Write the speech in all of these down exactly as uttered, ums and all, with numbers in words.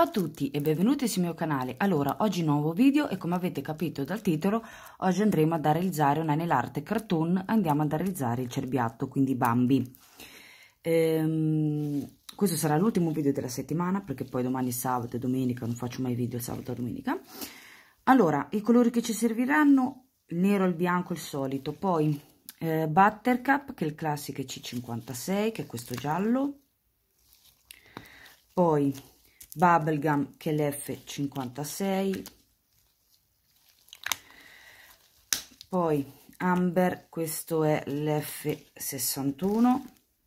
Ciao a tutti e benvenuti sul mio canale. Allora, oggi nuovo video e come avete capito dal titolo, oggi andremo a realizzare una nail art cartoon, andiamo a realizzare il cerbiatto, quindi Bambi. Ehm, questo sarà l'ultimo video della settimana perché poi domani è sabato e domenica, non faccio mai video il sabato e domenica. Allora, i colori che ci serviranno, il nero, il bianco, il solito, poi eh, Buttercup, che è il classico C cinquantasei, che è questo giallo, poi Bubblegum, che è l'F cinquantasei, poi Amber, questo è l'F sessantuno,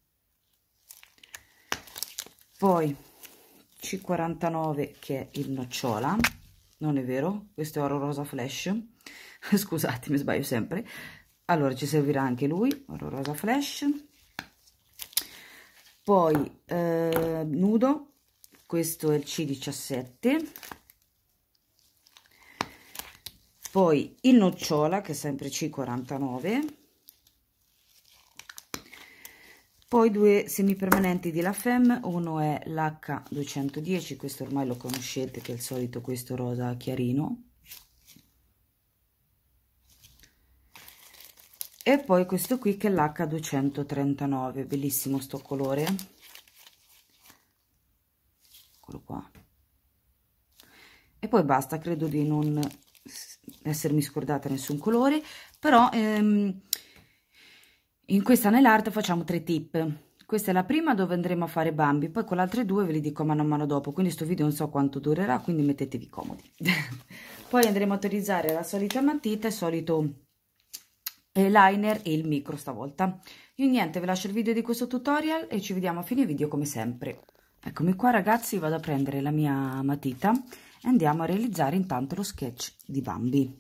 poi C quarantanove, che è il nocciola, non è vero, questo è oro rosa flash, scusatemi, sbaglio sempre. Allora ci servirà anche lui, oro rosa flash, poi eh, nudo, questo è il C diciassette, poi il nocciola, che è sempre C quarantanove, poi due semipermanenti di La Femme, uno è l'H duecentodieci, questo ormai lo conoscete, che è il solito questo rosa chiarino, e poi questo qui che è l'H duecentotrentanove, bellissimo sto colore, eccolo qua. E poi basta, credo di non essermi scordata nessun colore, però ehm, in questa nail art facciamo tre tip. Questa è la prima dove andremo a fare Bambi, poi con le altre due ve li dico mano a mano dopo, quindi sto video non so quanto durerà, quindi mettetevi comodi. Poi andremo a utilizzare la solita matita, il solito liner e il micro stavolta. Io niente, vi lascio il video di questo tutorial e ci vediamo a fine video come sempre. Eccomi qua ragazzi, vado a prendere la mia matita e andiamo a realizzare intanto lo sketch di Bambi.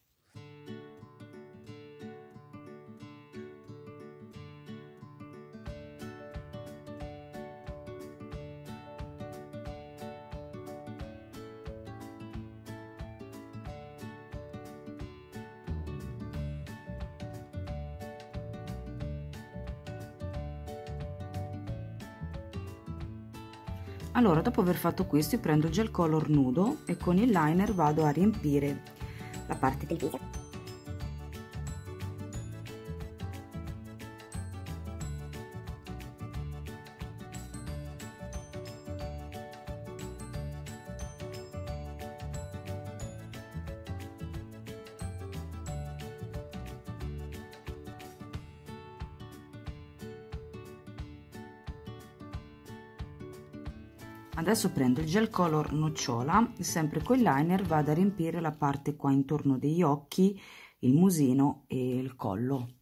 Allora, dopo aver fatto questo, io prendo il gel color nudo e con il liner vado a riempire la parte del viso. Adesso prendo il gel color nocciola e sempre con il liner vado a riempire la parte qua intorno degli occhi, il musino e il collo.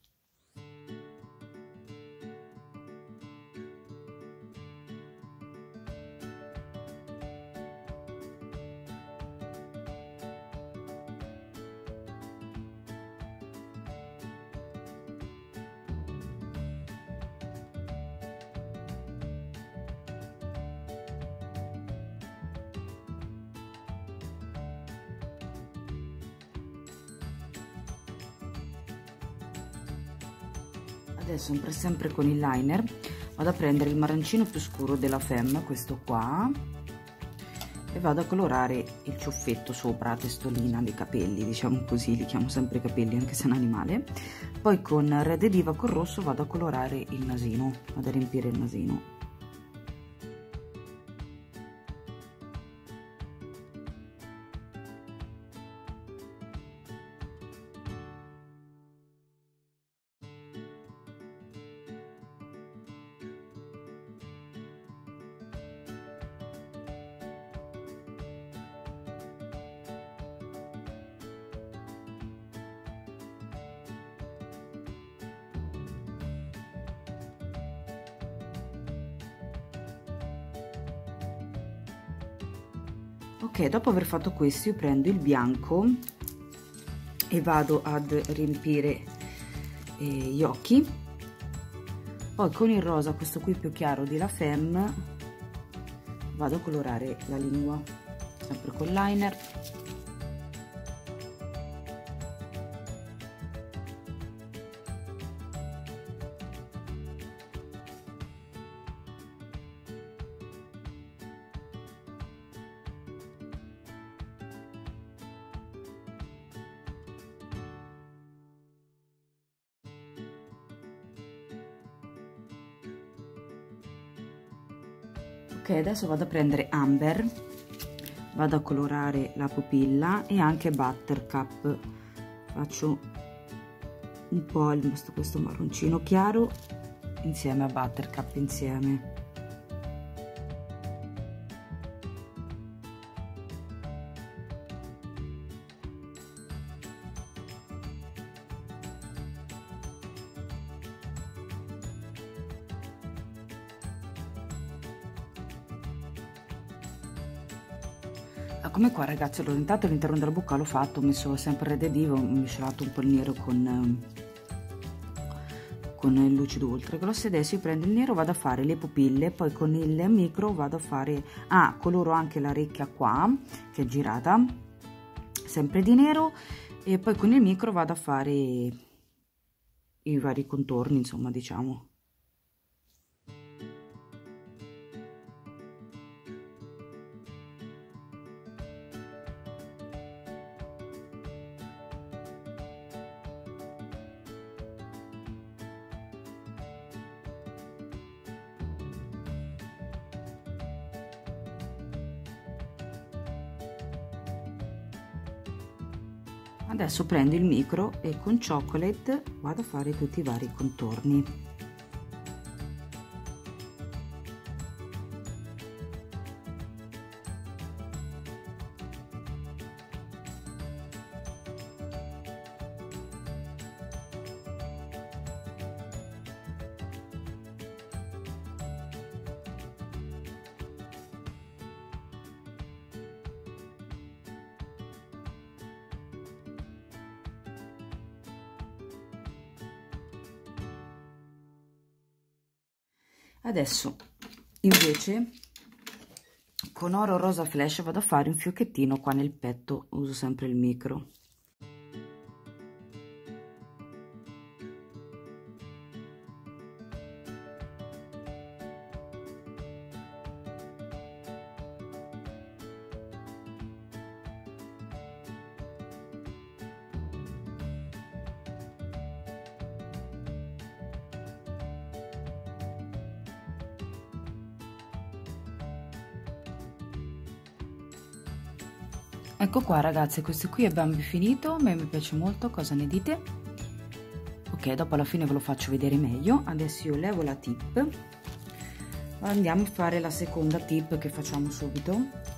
Adesso sempre, sempre con il liner vado a prendere il marroncino più scuro della Femme, questo qua, e vado a colorare il ciuffetto sopra, la testolina dei capelli, diciamo così, li chiamo sempre capelli anche se è un animale. Poi con Red Diva col rosso vado a colorare il nasino, vado a riempire il nasino. Ok, dopo aver fatto questo io prendo il bianco e vado ad riempire eh, gli occhi, poi con il rosa, questo qui più chiaro di La Femme, vado a colorare la lingua, sempre con liner. Ok, adesso vado a prendere Amber, vado a colorare la pupilla e anche Buttercup. Faccio un po' il, questo marroncino chiaro insieme a Buttercup insieme. Come qua ragazzi, allora intanto all'interno della bocca l'ho fatto, ho messo sempre Red Divo, ho miscelato un po' il nero con, con il lucido ultra gloss. Adesso io prendo il nero, vado a fare le pupille, poi con il micro vado a fare, ah, coloro anche la orecchia qua, che è girata, sempre di nero, e poi con il micro vado a fare i vari contorni, insomma, diciamo. Adesso prendo il micro e con Chocolate vado a fare tutti i vari contorni. Adesso invece con Oro Rosa Flash vado a fare un fiocchettino qua nel petto, uso sempre il micro. Ecco qua ragazzi, questo qui abbiamo finito, a me mi piace molto, cosa ne dite? Ok, dopo alla fine ve lo faccio vedere meglio. Adesso io levo la tip, andiamo a fare la seconda tip che facciamo subito.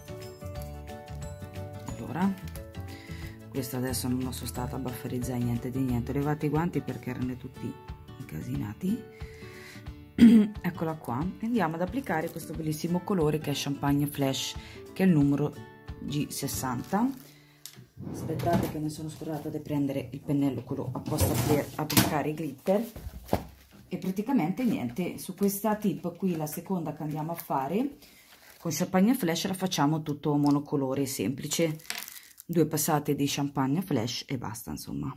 Allora, questa adesso non lo sono stata a bafferizzare niente di niente, ho levato i guanti perché erano tutti incasinati. Eccola qua, andiamo ad applicare questo bellissimo colore che è Champagne Flash, che è il numero G sessanta. Aspettate che mi sono scordata di prendere il pennello, quello apposta per applicare i glitter. E praticamente niente, su questa tip qui, la seconda che andiamo a fare con Champagne Flash, la facciamo tutto monocolore semplice, due passate di Champagne Flash e basta, insomma.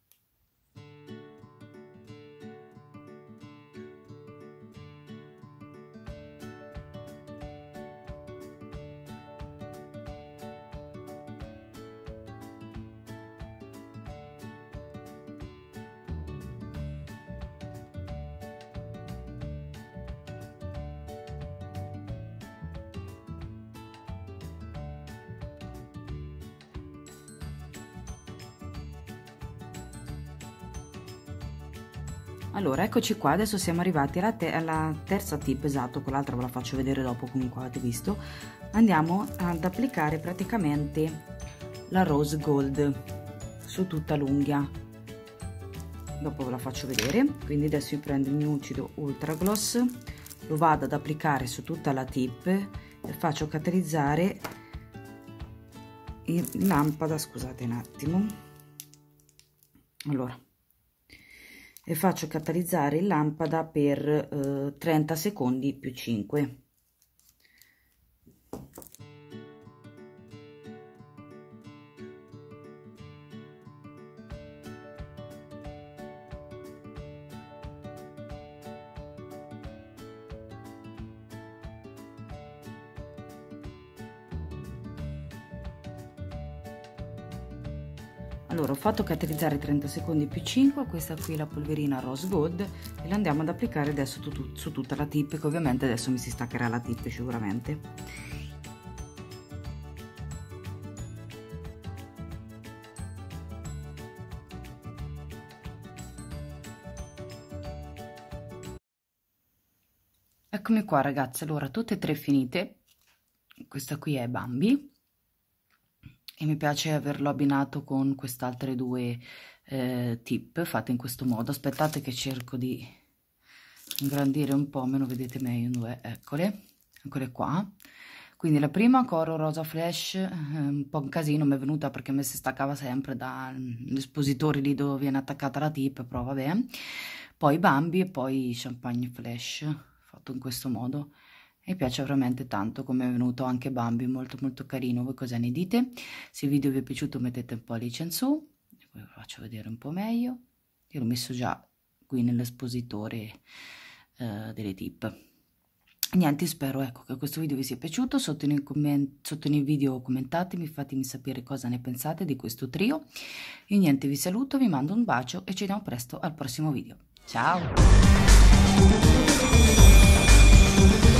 Allora, eccoci qua, adesso siamo arrivati alla, te alla terza tip, esatto, quell'altra ve la faccio vedere dopo, comunque avete visto. Andiamo ad applicare praticamente la Rose Gold su tutta l'unghia, dopo ve la faccio vedere. Quindi adesso io prendo il mio lucido Ultra Gloss, lo vado ad applicare su tutta la tip e faccio catalizzare in lampada, scusate un attimo, allora, e faccio catalizzare in lampada per eh, trenta secondi più cinque. Allora, ho fatto caratterizzare trenta secondi più cinque, questa qui è la polverina Rose Gold, e la andiamo ad applicare adesso tu, su tutta la tip, che ovviamente adesso mi si staccherà la tip sicuramente. Eccomi qua ragazze, allora tutte e tre finite. Questa qui è Bambi e mi piace averlo abbinato con quest'altre due eh, tip fatte in questo modo. Aspettate che cerco di ingrandire un po', meno vedete meglio. Due, eccole, eccole qua. Quindi la prima Coro Rosa Flash, eh, un po' un casino mi è venuta perché mi si staccava sempre dall'espositore lì dove viene attaccata la tip, però vabbè. Poi Bambi e poi Champagne Flash, fatto in questo modo. Mi piace veramente tanto come è venuto anche Bambi, molto molto carino. Voi cosa ne dite? Se il video vi è piaciuto mettete un pollice in su, e poi vi faccio vedere un po' meglio. Io l'ho messo già qui nell'espositore eh, delle tip. Niente, spero ecco che questo video vi sia piaciuto. Sotto nei, sotto nei video commentatemi, fatemi sapere cosa ne pensate di questo trio. E niente, vi saluto, vi mando un bacio e ci vediamo presto al prossimo video. Ciao!